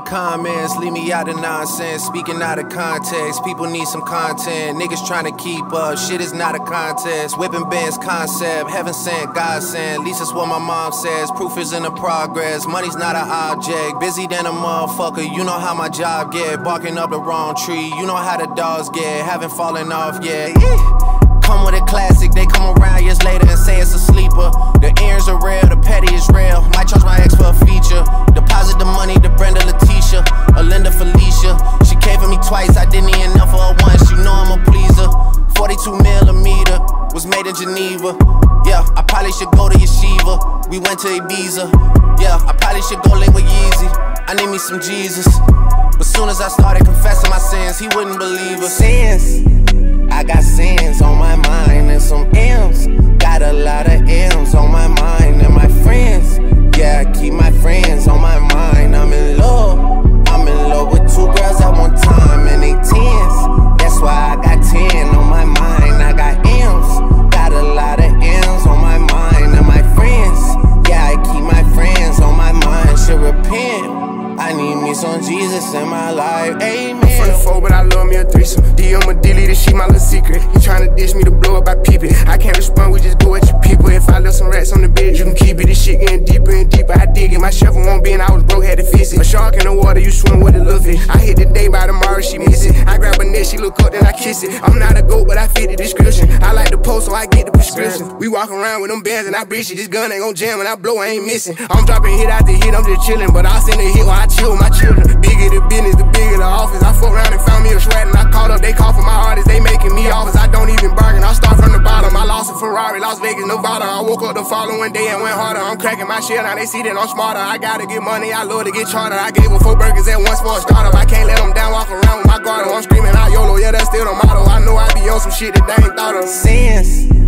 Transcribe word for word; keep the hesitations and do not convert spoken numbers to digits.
comments, leave me out of nonsense. Speaking out of context, people need some content. Niggas trying to keep up, shit is not a contest. Whipping bands concept, heaven sent, God sent. At least that's what my mom says. Proof is in the progress, money's not an object. Busy than a motherfucker, you know how my job get. Barking up the wrong tree, you know how the dogs get. Haven't fallen off yet. Come with a classic, they come around years later and say it's a sleeper. The earrings are real, the petty is real. Might charge my ex for a feature. Deposit the money to Brenda Letitia, or Linda Felicia. She came for me twice, I didn't even know for her once. You know I'm a pleaser. forty-two millimeter, was made in Geneva. Yeah, I probably should go to Yeshiva. We went to Ibiza. Yeah, I probably should go link with Yeezy. I need me some Jesus. But soon as I started confessing my sins, he wouldn't believe us. Sins, I got sins on my mind and some M's. Got a lot of M's on my mind and my friends. Yeah, I keep my friends on my mind. I'm in love. I'm in love with two girls at one time and they tens. That's why I got ten on my mind. I got M's. Got a lot of M's on my mind and my friends. Yeah, I keep my friends on my mind. Should repent. I need me some Jesus in my life, amen. I'm from the four, but I love me a threesome. D M a delete this shit, my little secret. You tryna dish me to blow up, I peep it. I can't respond, we just go at your people. If I left some rats on the bed, you can keep it. This shit getting deeper and deeper, I dig it. My shovel won't be and I was broke, had to fix it. A shark in the water, you swim with a little fish. I hit the day, by tomorrow she miss it. I grab her neck, she look up, then I kiss it. I'm not a goat, but I fit the description. I like the post, so I get the prescription. We walk around with them bands and I breach it. This gun ain't gon' jam and I blow, I ain't missing. I'm dropping hit after hit, I'm just chillin'. But I send a hit while I chill with my children. Bigger the business, the bigger the office. I fuck around and found me a shred and I called up, they call for my artists, they making me offers. I don't even bargain, I start from the bottom. I lost a Ferrari, Las Vegas, Nevada. I woke up the following day and went harder. I'm cracking my shit, now they see that I'm smarter. I gotta get money, I love to get charter. I gave her four burgers at once for a startup. I can't let them down, walk around with my guard. I'm screaming out YOLO, yeah, that's still the motto. I know I be on some shit that they ain't thought of. Sins,